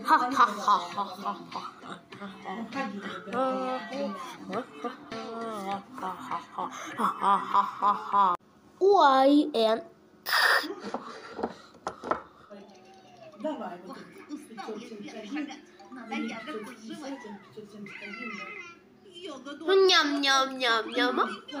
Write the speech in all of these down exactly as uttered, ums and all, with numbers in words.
Ой, Н. Давай, вот Устал я вверх шагать. Надо ягодку сживать. Ягоду. Ням-ням-ням-ням.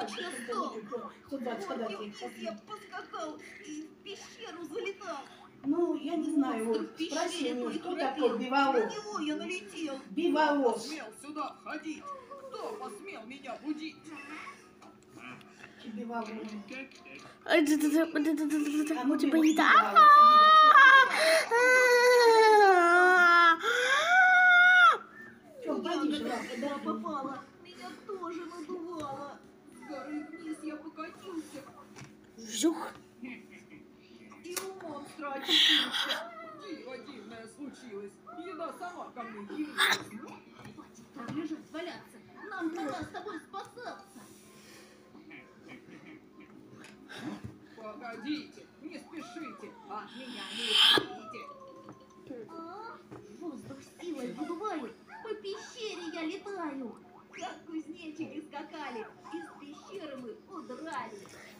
Я поскакал и в пещеру залетал. Ну, я не знаю, вот спроси у него, что такое На биволос. него я налетел. Биволос. Посмел сюда входить? Кто посмел меня будить? Биволос. А А ну, тебя биволос, не так. Чё, пойди сюда, Когда подожди. попала, меня тоже надувало. С горы вниз я покатился Жух. и у монстра очутился. Диво дивное случилось. Еда сама ко мне явилась. Хватит там лежать, валяться. Нам пора с тобой спасаться. Погодите, не спешите, от меня не уходите. А? Воздух силой выдувает. По пещере я летаю. Как кузнечики скакали. Из пещеры мы удрали.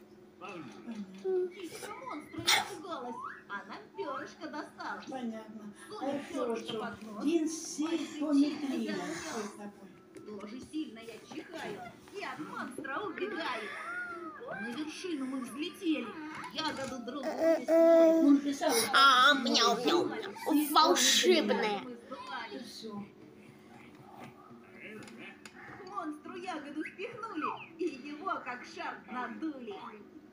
Птичка монстра испугалась, а нам перышко досталось. Понятно. А Сунет еще перышко что? под нос. Динситометрия. Что это такое? Тоже сильно я чихаю и от монстра убегаю. На вершину мы взлетели. Ягоду друг другу снесли. Он писал. А, мяу-мяу. Волшебная. Мы сбывали. Все. К монстру ягоду впихнули, и его как шар надули.